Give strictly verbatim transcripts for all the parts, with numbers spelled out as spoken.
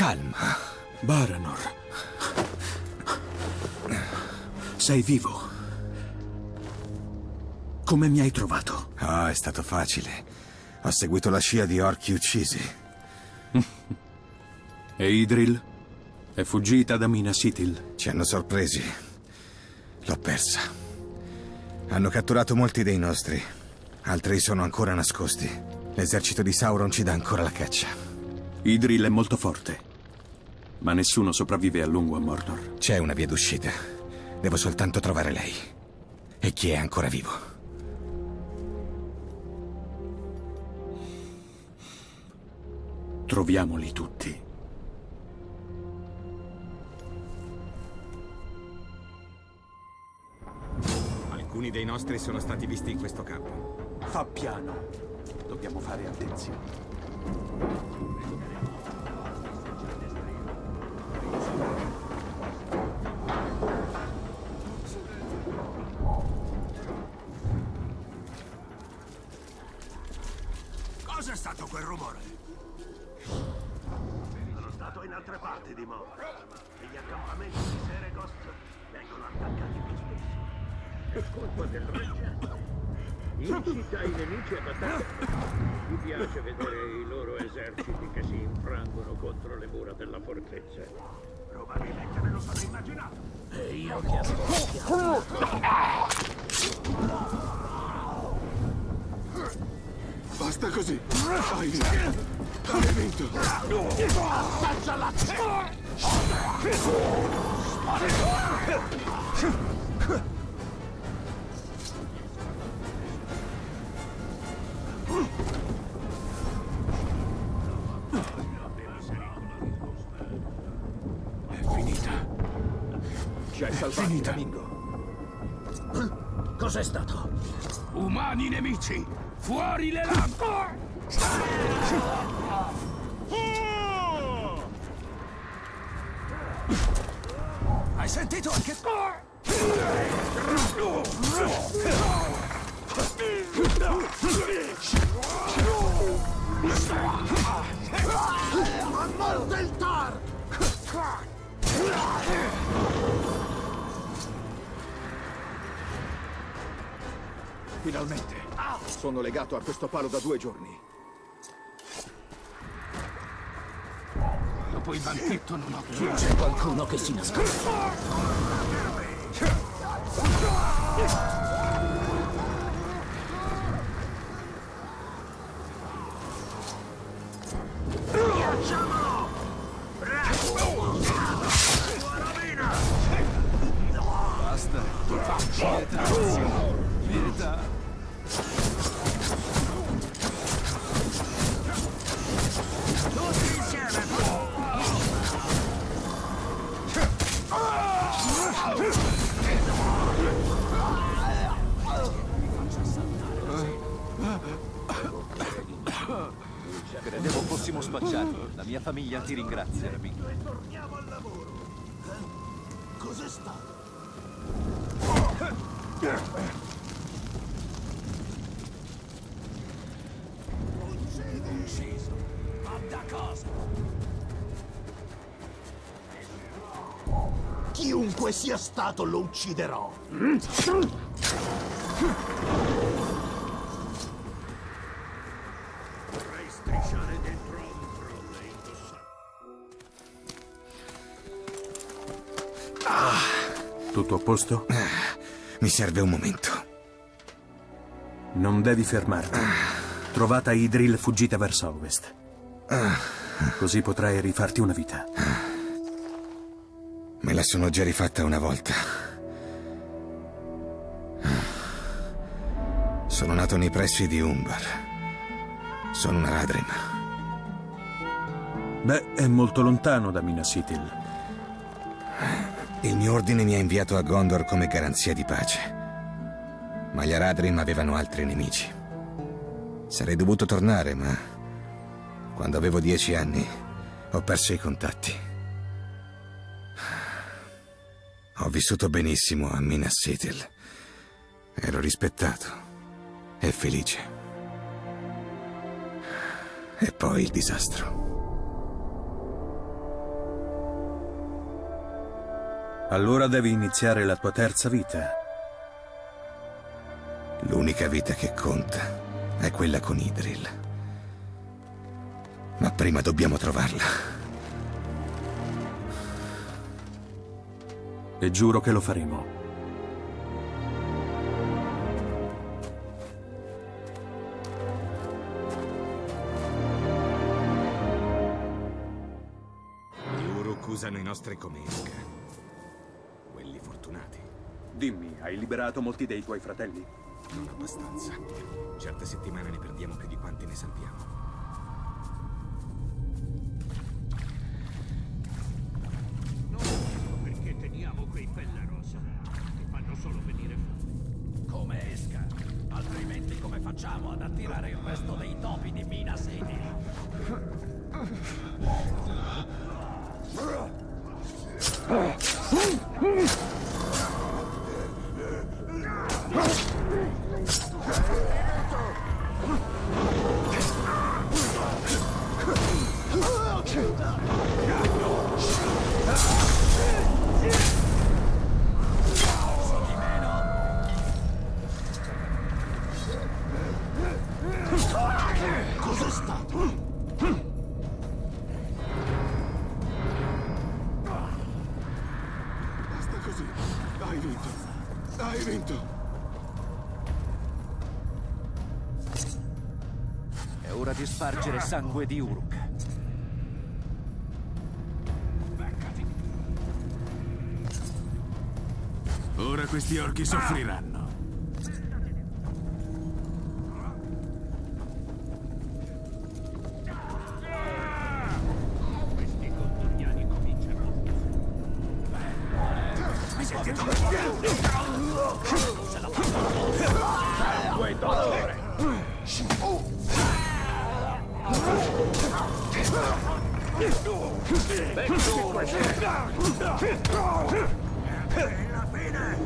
calma. Baranor. Sei vivo. Come mi hai trovato? Ah, è stato facile. Ho seguito la scia di orchi uccisi. E Idril? È fuggita da Minas Ithil? Ci hanno sorpresi. L'ho persa. Hanno catturato molti dei nostri. Altri sono ancora nascosti. L'esercito di Sauron ci dà ancora la caccia. Idril è molto forte. Ma nessuno sopravvive a lungo a Mordor. C'è una via d'uscita. Devo soltanto trovare lei. E chi è ancora vivo. Troviamoli tutti. Alcuni dei nostri sono stati visti in questo campo. Fa piano. Dobbiamo fare attenzione. Cos'è stato quel rumore? Sono stato in altre parti di Mordor, e gli accampamenti di Seregost vengono attaccati più spesso. È colpa del reggente. Incita i nemici ad attaccare. Mi piace vedere i loro eserciti che si infrangono contro le mura della fortezza. Probabilmente me lo sono immaginato. E io che avevo... Basta così. Hai vinto. Hai vinto. Assaggia la È finita. Ci hai salvato, finita. amico. Cos'è stato? Umani nemici! Fuori le lampe! Hai sentito anche... A morte il Tar! Finalmente. Sono legato a questo palo da due giorni. Dopo il banchetto non ho più. C'è qualcuno che si nasconde. Ghiacciamolo! Basta. Pietà. Pietà. Tutti insieme! Credevo fossimo spacciati. La mia famiglia ti ringrazia, amico. E torniamo al lavoro. Eh? Cos'è stato? Ucciso, ucciso. Ma da cosa? Chiunque sia stato lo ucciderò. Vorrei strisciare dentro un troll e indossare. Tutto a posto? Mi serve un momento. Non devi fermarti. Trovata Idril fuggita verso ovest. Così potrai rifarti una vita. Me la sono già rifatta una volta. Sono nato nei pressi di Umbar. Sono una Radrim. Beh, è molto lontano da Minas Ithil. Il mio ordine mi ha inviato a Gondor come garanzia di pace. Ma gli Aradrim avevano altri nemici. Sarei dovuto tornare, ma quando avevo dieci anni ho perso i contatti. Ho vissuto benissimo a Minas Ithil. Ero rispettato e felice. E poi il disastro. Allora devi iniziare la tua terza vita. L'unica vita che conta è quella con Idril. Ma prima dobbiamo trovarla. E giuro che lo faremo. Gli Uruk usano i nostri come esca. Quelli fortunati. Dimmi, hai liberato molti dei tuoi fratelli? Non abbastanza. Certe settimane ne perdiamo più di quanti ne salviamo. Non capisco perché teniamo quei pelle rosa. Che fanno solo venire fame. Come esca? Altrimenti come facciamo ad attirare il resto dei topi di Mina City? Cos'è stato? Basta così. Hai vinto. Hai vinto. È ora di spargere sangue di Uruk. Ora questi orchi soffriranno. Questi contorniani cominciano. Mi sentite? Se la fa. Sangue dolore. È la fine.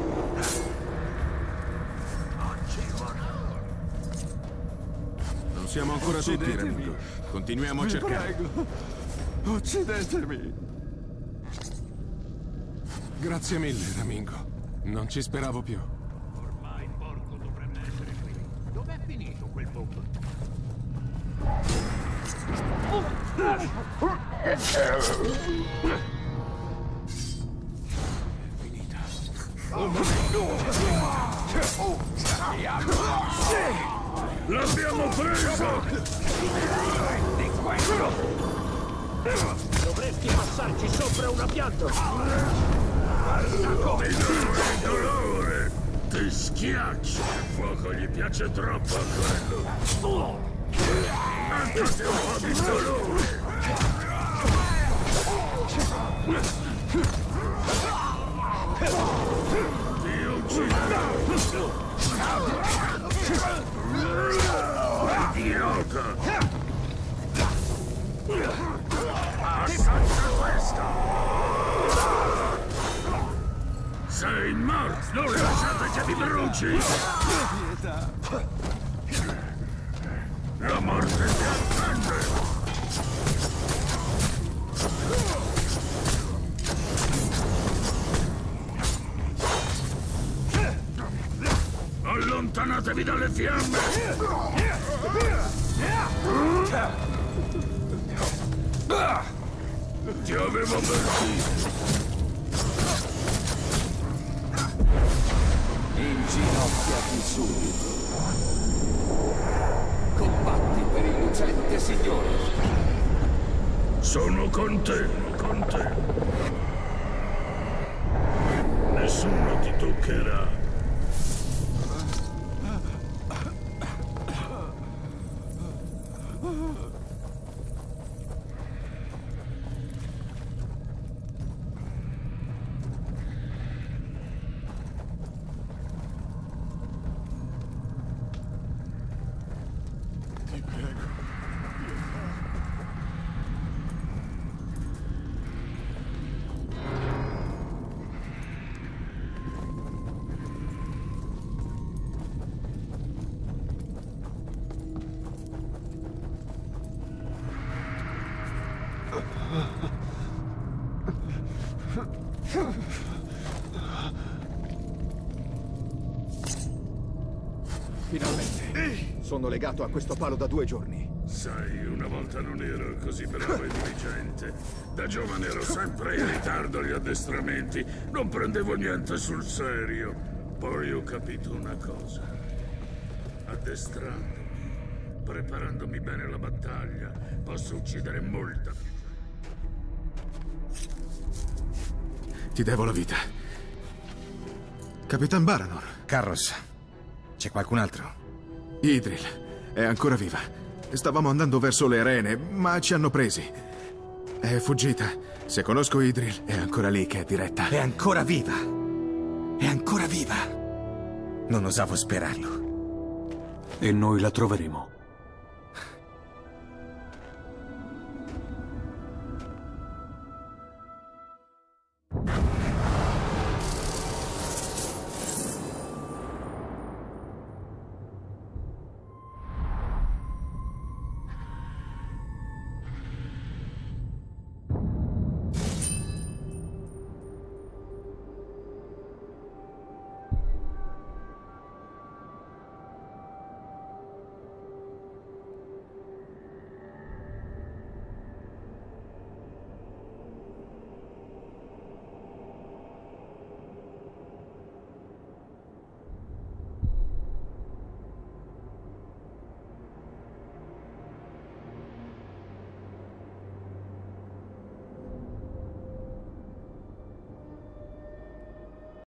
Non siamo ancora tutti, Ramingo. Continuiamo a cercare. Prego, uccidetemi. Grazie mille, Ramingo. Non ci speravo più. Ormai Borgo dovrebbe essere qui. Dov'è finito quel buco? L'abbiamo preso! Dovresti passarci sopra una pianta. Guarda come Il dolore ti schiaccia. Il fuoco gli piace troppo a quello. Anche se un po' di dolore. Ti ucciderò. Idiota! Assaggia questa! Sei morto! Non lasciate che vi bruci! La morte ti attende! Allontanatevi dalle fiamme! Ti avevo avvertito! Inginocchiati subito. Combatti per il lucente signore. Sono con te, con te. Nessuno ti toccherà. Sono legato a questo palo da due giorni. Sai, una volta non ero così bravo e diligente. Da giovane ero sempre in ritardo agli addestramenti. Non prendevo niente sul serio. Poi ho capito una cosa. Addestrandomi, preparandomi bene alla battaglia, posso uccidere molta più gente. Ti devo la vita. Capitan Baranor. Carros, c'è qualcun altro? Idril è ancora viva. Stavamo andando verso le arene, ma ci hanno presi. È fuggita. Se conosco Idril, è ancora lì che è diretta. È ancora viva! È ancora viva! Non osavo sperarlo. E noi la troveremo.